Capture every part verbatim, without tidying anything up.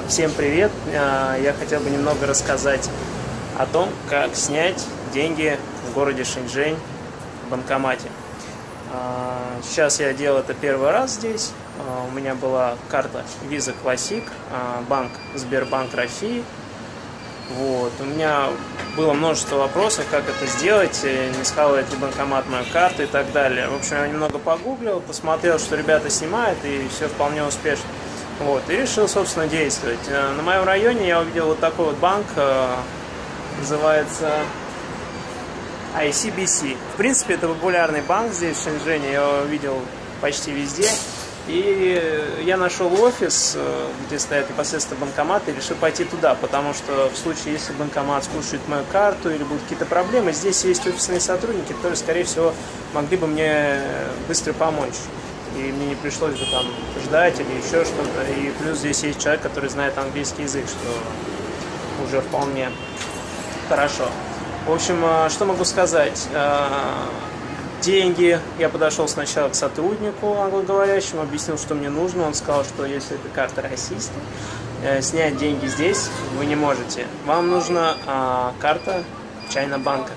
Всем привет! Я хотел бы немного рассказать о том, как снять деньги в городе Шэньчжэнь в банкомате. Сейчас я делал это первый раз здесь. У меня была карта Visa Classic, банк Сбербанк России. Вот. У меня было множество вопросов, как это сделать, не схавает ли банкомат мою карту и так далее. В общем, я немного погуглил, посмотрел, что ребята снимают, и все вполне успешно. Вот. И решил, собственно, действовать. На моем районе я увидел вот такой вот банк, называется ай си би си. В принципе, это популярный банк здесь, в Шэньчжэне, я его видел почти везде. И я нашел офис, где стоят непосредственно банкоматы, и решил пойти туда, потому что в случае, если банкомат скушает мою карту или будут какие-то проблемы, здесь есть офисные сотрудники, которые, скорее всего, могли бы мне быстро помочь. И мне не пришлось бы там ждать или еще что-то. И плюс здесь есть человек, который знает английский язык, что уже вполне хорошо. В общем, что могу сказать? Деньги. Я подошел сначала к сотруднику англоговорящему, объяснил, что мне нужно. Он сказал, что если это карта российская, снять деньги здесь вы не можете. Вам нужна а, карта China банка.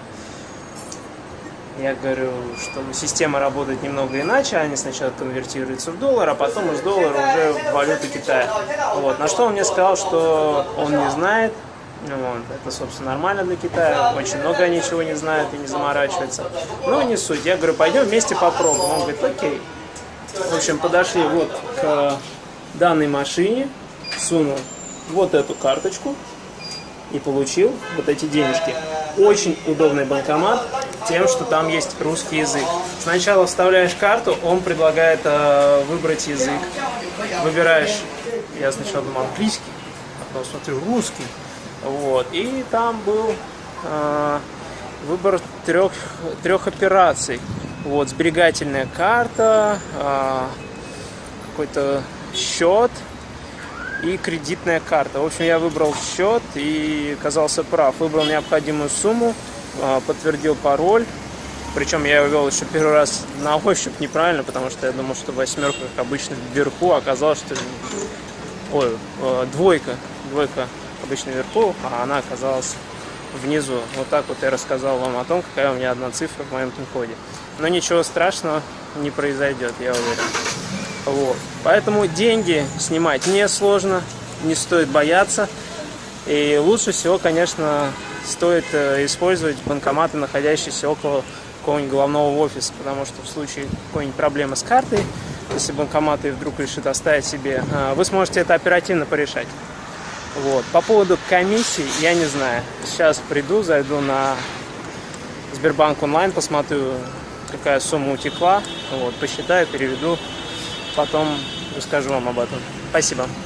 Я говорю, что система работает немного иначе. Они сначала конвертируются в доллар, а потом из доллара уже в валюту Китая. Вот. На что он мне сказал, что он не знает. Вот. Это, собственно, нормально для Китая. Очень много ничего не знают и не заморачиваются. Но не суть. Я говорю, пойдем вместе попробуем. Он говорит, окей. В общем, подошли вот к данной машине, сунул вот эту карточку и получил вот эти денежки. Очень удобный банкомат тем, что там есть русский язык. Сначала вставляешь карту, он предлагает э, выбрать язык. Выбираешь, я сначала думал английский, а потом смотрю русский. Вот. И там был э, выбор трех, трех операций. Вот, сберегательная карта, э, какой-то счет и кредитная карта. В общем, я выбрал счет и оказался прав. Выбрал необходимую сумму, э, подтвердил пароль. Причем я его ввел еще первый раз на ощупь неправильно, потому что я думал, что восьмерка, как обычно, вверху. Оказалось, что ой, э, двойка, двойка обычно вверху, а она оказалась внизу. Вот так вот я рассказал вам о том, какая у меня одна цифра в моем пин-коде. Но ничего страшного не произойдет, я уверен. Вот. Поэтому деньги снимать несложно, не стоит бояться. И лучше всего, конечно, стоит использовать банкоматы, находящиеся около какого-нибудь головного офиса, потому что в случае какой-нибудь проблемы с картой, если банкомат и вдруг решит оставить себе, вы сможете это оперативно порешать. Вот. По поводу комиссии я не знаю. Сейчас приду, зайду на Сбербанк онлайн, посмотрю, какая сумма утекла, вот, посчитаю, переведу, потом расскажу вам об этом. Спасибо.